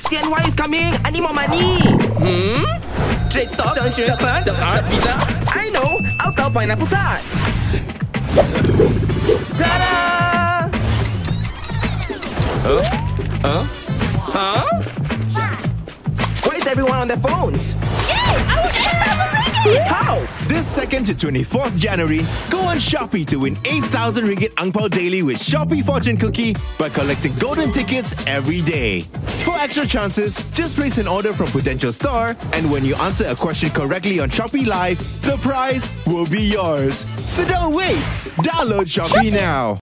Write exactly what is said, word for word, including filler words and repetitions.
C N Y is coming. I need more money. Hmm? Trade stocks, sell insurance funds, sell art, pizza. I know. I'll sell pineapple tarts. Ta-da! Huh? Huh? Huh? Why is everyone on their phones? Yay! I was eight thousand ringgit! How? This second to twenty-fourth January, go on Shopee to win eight thousand ringgit Angpow Daily with Shopee Fortune Cookie by collecting golden tickets every day. For extra chances, just place an order from Potential Store, and when you answer a question correctly on Shopee Live, the prize will be yours. So don't wait! Download Shopee now!